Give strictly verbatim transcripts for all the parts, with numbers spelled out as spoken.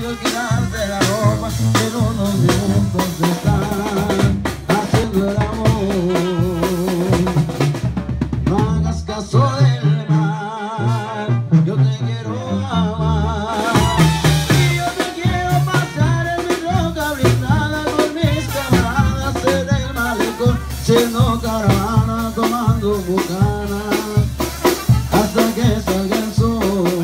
quiero quitarte la ropa, pero unos minutos de estar haciendo el amor. No hagas caso del mar, yo te quiero amar. Y yo te quiero pasar en mi roca blindada con mis camaradas en el malecón, siendo caravana, tomando bucana, hasta que salga el sol.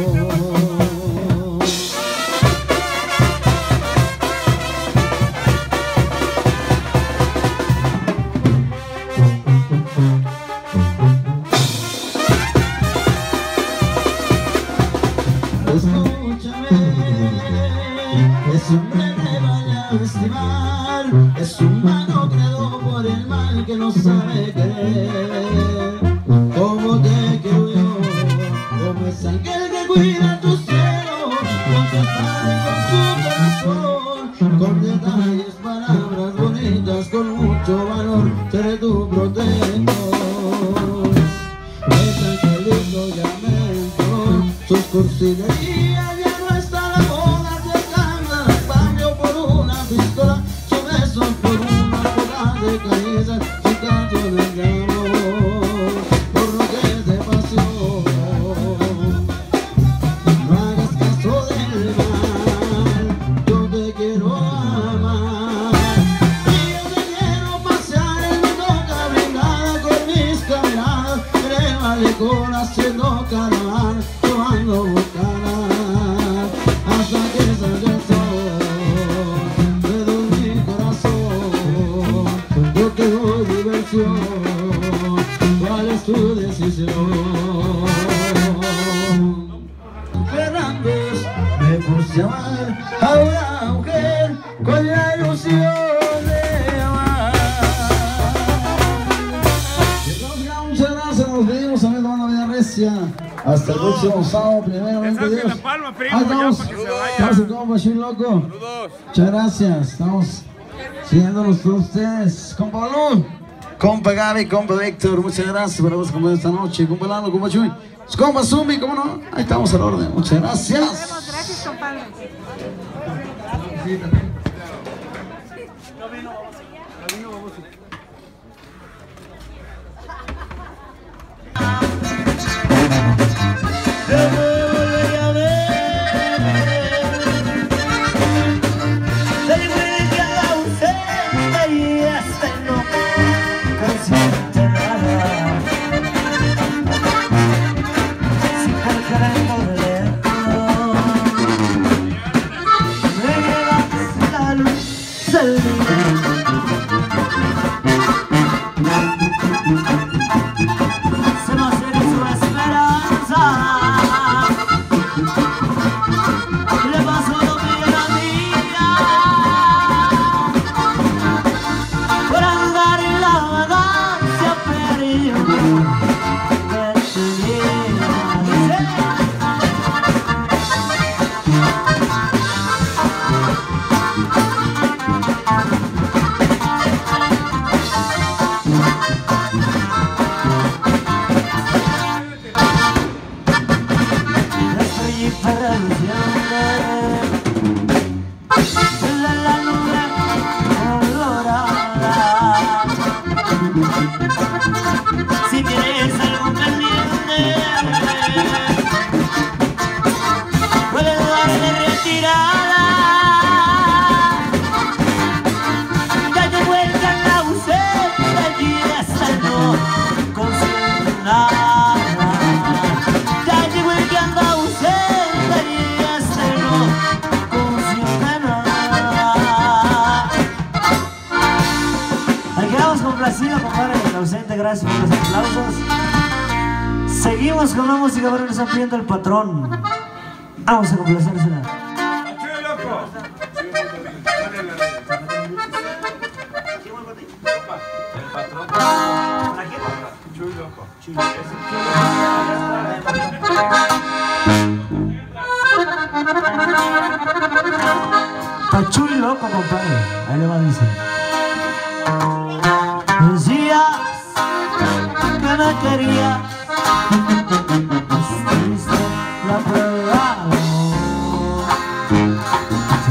Escúchame, ese hombre te vaya a estimar, es un malo creado por el mal que no sabe querer. Como te quiero yo, como es aquel que cuida tu cielo, con su espada y con su corazón, con detalles, palabras bonitas, con mucho valor, seré tu protector. Es angelito ya me entró, sus cursilerías ya no está la moda, te cambian el cambio por una pistola, su beso por una copa de caída, su canciones de amor, por lo que es de pasión. No hagas caso del mal, yo te quiero amar. Y yo te quiero pasear en mi boca blindada con mis camaradas, en el malecón haciendo caravana, tomando bucana, hasta que salga el sol. Me doy mi corazón, yo te doy diversión, ¿cuál es tu decisión? Fernández, me puse a amar a una mujer con la ilusión de amar. Muchas gracias, nos pedimos a mi hermano Vida Recia. Hasta el próximo sábado, primeramente Dios. Ahí estamos, estamos en compa, Chuy Loco. Muchas gracias, estamos siguiéndonos por ustedes. Compa Balú, compa Gaby, compa Víctor, muchas gracias por habernos acompañado esta noche. Compa Lalo, compa Chuy, compa Zumbi, ¿cómo no? Ahí estamos al orden, muchas gracias. Gracias, compadre. Yo me volveré a ver, se puede que haga ausente y hasta no consciente nada, sin cargar el boleto, me llevas la luz del día. Se me hace su esperanza. Le paso lo que era mía por andar en la vagancia perdido de tu vida. Estoy para la la nube colorada. Si tienes algo pendiente, puedes darle retirada. Date vuelta en la buceta y hasta no consiente nada. Date vuelta en la buceta y hasta no consiente nada. Ahí quedamos complacidos, compadre, el ausente, gracias por los aplausos. Seguimos con la música, pero nos está pidiendo el patrón. Vamos a complacérsela. ¡Chuy Loco! El patrón. Chuy Loco. Está Chuy Loco, compadre. Ahí le va a decir. Decías que me querías, hiciste la prueba.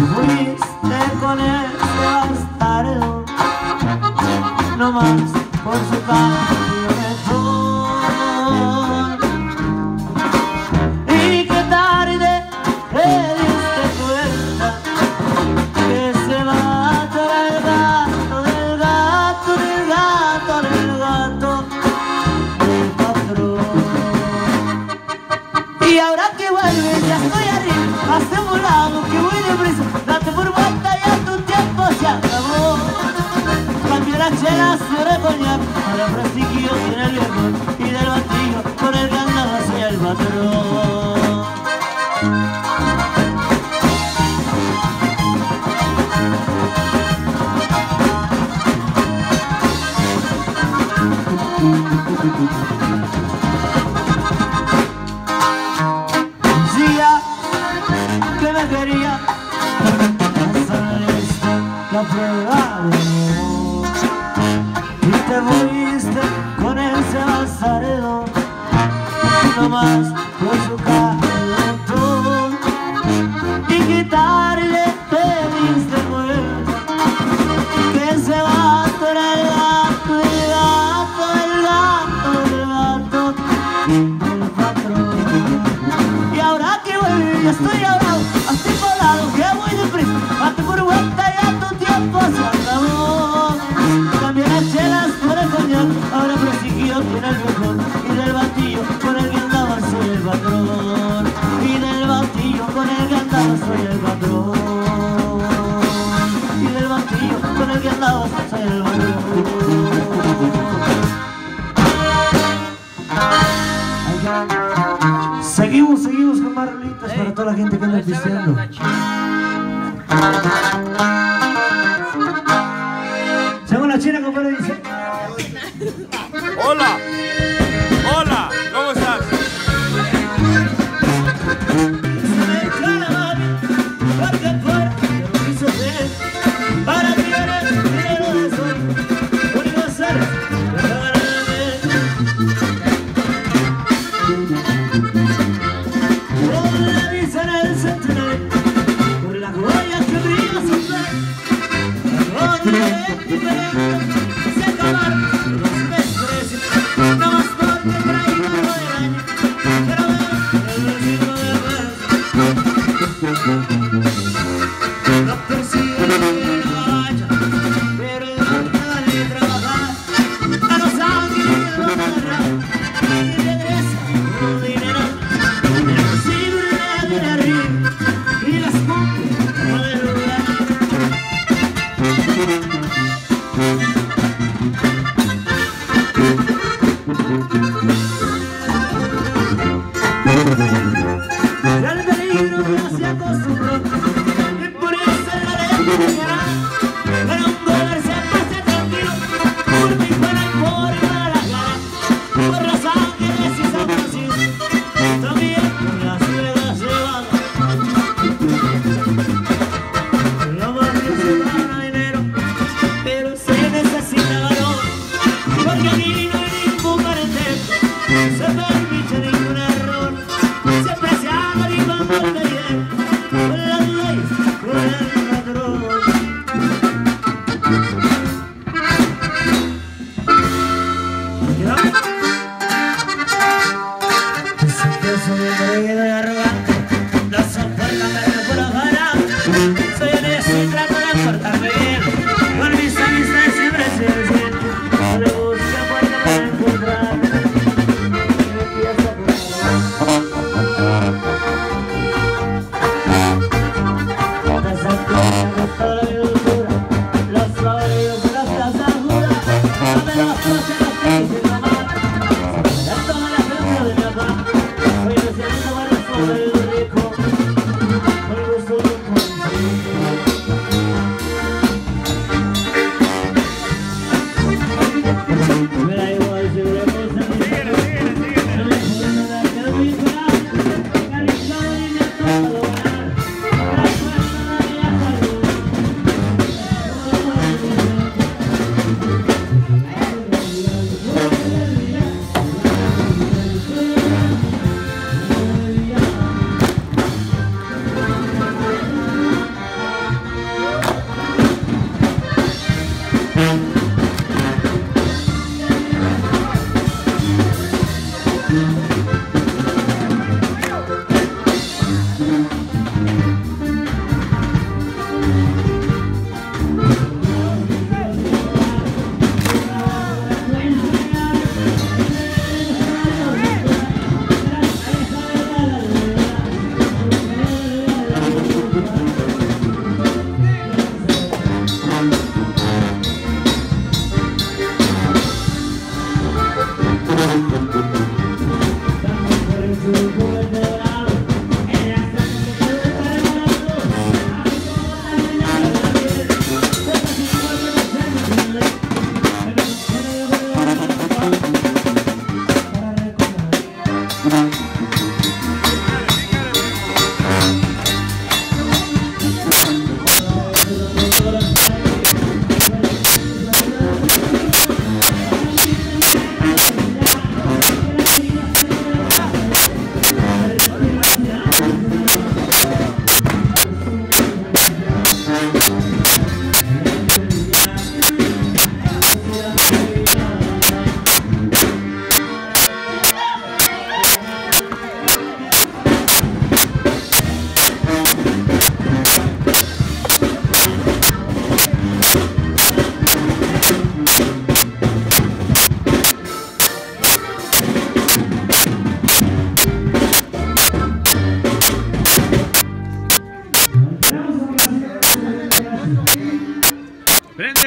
La prueba de amor y te fuiste con ese bastardo nomás por su carretón y quitarle te diste cuenta que ese vato era el gato, el gato, el gato, el gato del patrón. Y ahora que vuelve ya estoy ahogado, estoy volado, que voy deprisa, mate por vuelta ya tu tiempo se acabó. Cambié las chelas por el coñac, ahora prosiguió tiene el mejor. Y del batillo con el que andaba soy el patrón. Y del batillo con el que andaba soy el patrón. Y del batillo con el que andaba soy el patrón. Seguimos, seguimos con más rolitas para toda la gente que anda pisteando. Según la china, compadre, dice: Hola, hola, ¿cómo estás? Se me echó la mano, porque fuera de lo que hizo ser. Para ti eres dinero de sol, único ser, perdóname. Por la visa en el centenario, por la joya que brilla sin ver.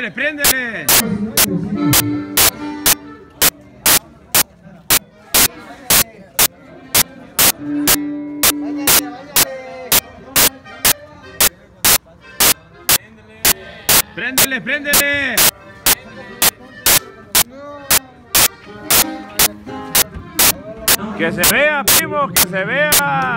Préndele, préndele. Préndele, préndele. Que se vea, primo, que se vea.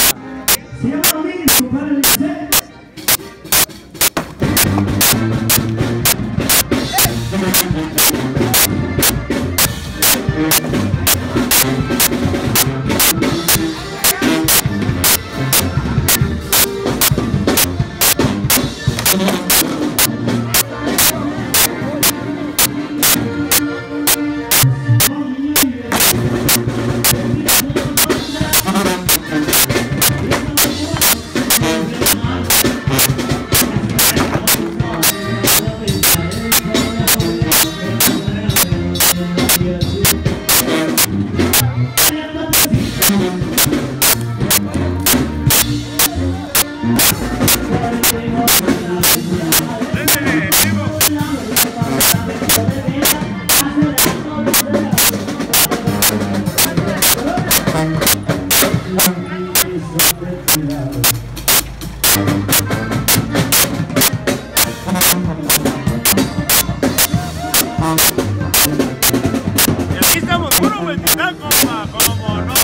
Y aquí estamos puro vueltitán, compa, como no.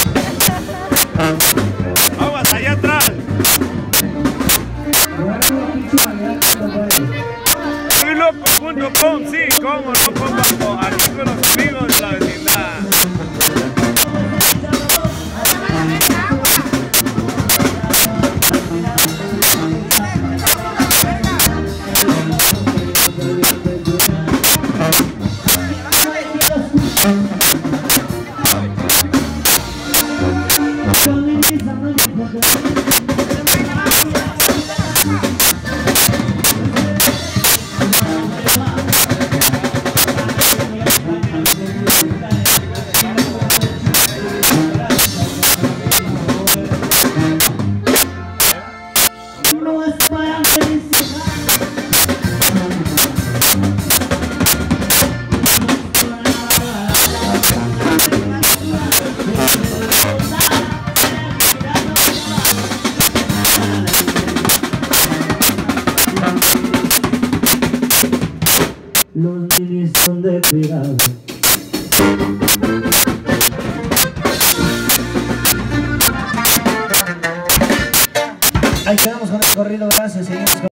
Aguas allá atrás. Muy loco punto com, sí, cómo no, compa, aquí con los amigos de la vecindad. Los ninis son de pegado. Ahí quedamos con el corrido, gracias, seguimos con